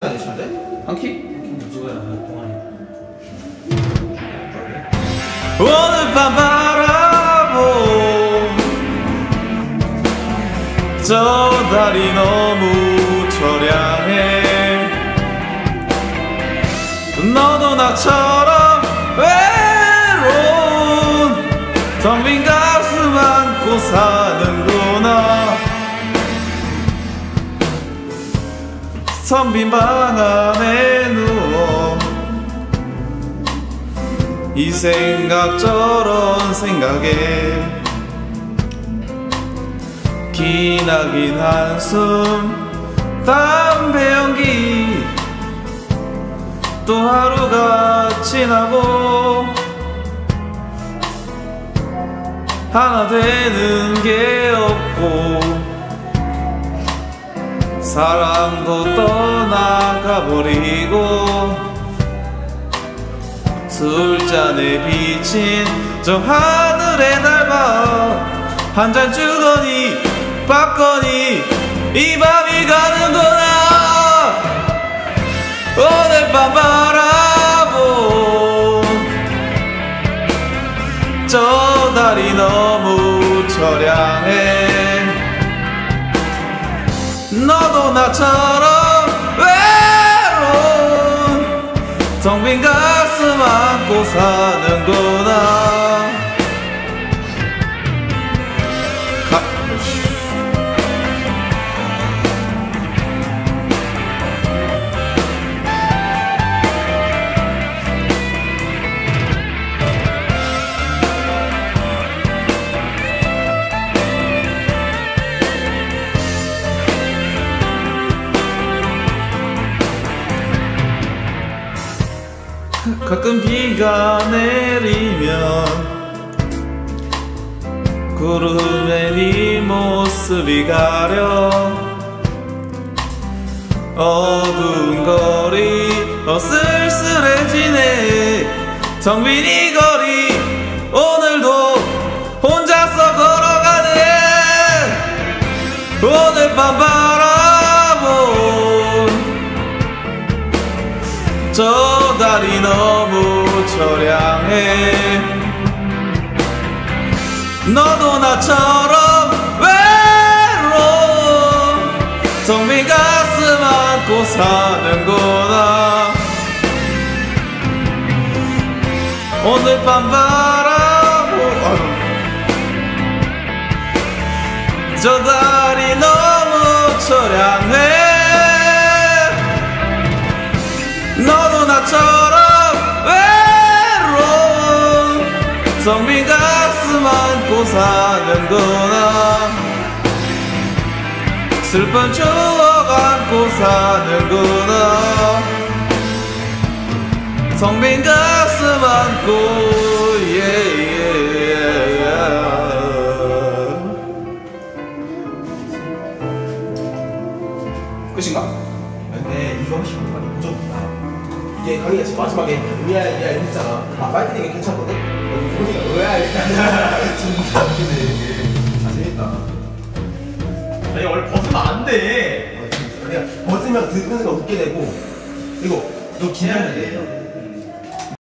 괜찮은데? 한 키? 누구야? 동안이. 오늘 밤 바라보 저 달이 너무 처량해. 너도 나처럼 외로운 텅 빈 가슴 안고 사는구나. 텅 빈 방 안에 누워 이 생각 저런 생각에 기나긴 한숨 담배 연기 또 하루가 지나고 하나 되는 게 없고 사랑도 떠나가버리고 술잔에 비친 저 하늘의 달과 한 잔 주거니 받거니 이 밤이 가는구나. 오늘 밤 바라본 저 달이 너무 처량해. 너도 나처럼 외로운 텅 빈 가슴 안고 사는구나. 가끔 비가 내리면 구름에 네 모습이 가려 어두운 거리 쓸쓸해지네. 텅 빈 이 거리 오늘도 혼자서 걸어가네. 오늘 밤 바라본 저 달이 너무 처량해. 너도 나처럼 외로운 텅 빈 가슴 안고 사는구나. 오늘 밤 바라보 저 달이 너무 처량해. 너도 나처럼 외로운 텅 빈 가슴 안고 사는구나. 슬픈 추억 안고 사는구나. 텅 빈 가슴 안고 끝인가? 근데 이거 훨씬 많이 부족하다. 이게 강의가 지금 마지막에 의아야 했잖아. 파이팅이 괜찮거든? 우리가 의아야 진짜 웃기네 이게. 아 재밌다. 아니 원래 벗으면 안 돼. 그냥 벗으면 듣는 순간 웃게 되고 이거 너 긴장돼.